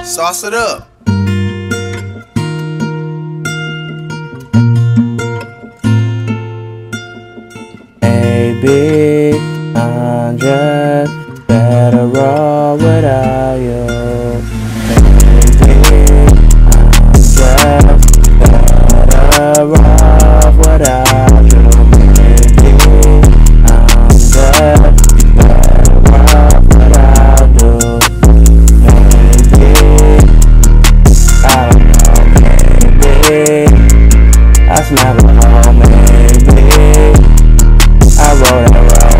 Sauce it up. Maybe I'm just better off without you. Maybe I'm just better off without you. Maybe I'm just better off without you. Maybe, I don't know, maybe I smell it all, maybe I wrote it wrong,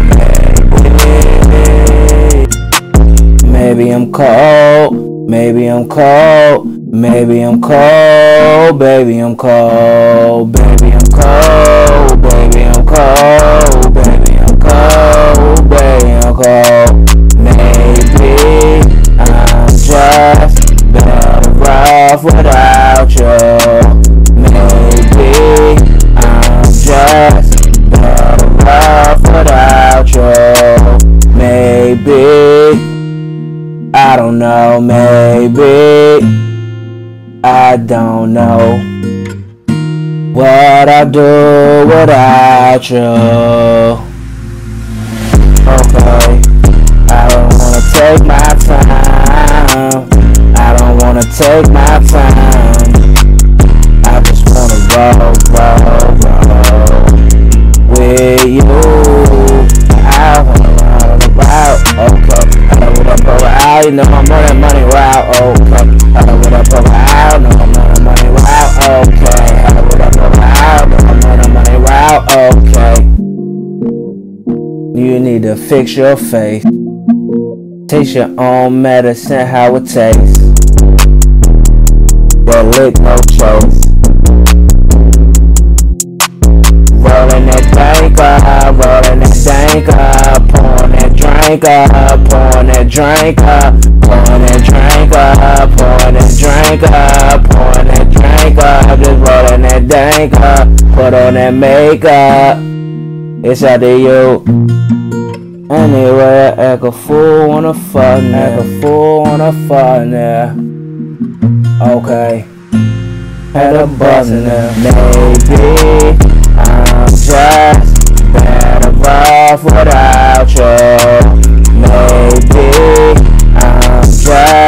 maybe. Maybe I'm cold, maybe I'm cold, maybe I'm cold, baby I'm cold, baby I'm cold, baby I'm cold, baby I'm cold, baby I'm cold. Maybe I'm just better off without you. Maybe I'm just better off without you. Maybe, I don't know, maybe I don't know what I'd do without you. Okay, I don't wanna take my time, I don't wanna take my time, I just wanna roll with you. I wanna roll about, okay. I know what I'm over out, you know I'm on that money route, okay. I know what I'm over out, know I'm on that money route, okay. I know what I'm over out, know I'm on that money route, okay. You need to fix your face. Taste your own medicine, how it tastes. That lick, no choice. Rolling that bank up, rolling that dank up, pouring that drink up, pouring that drink up, pouring that drink up, pouring that drink up, pouring that drink up, just rolling that dank up, put on that makeup, it's up to you. Anyway, act a fool wanna fuck now, act a fool wanna fuck now. Okay, had a buzz in there. Maybe I'm just better off without you. Maybe I'm just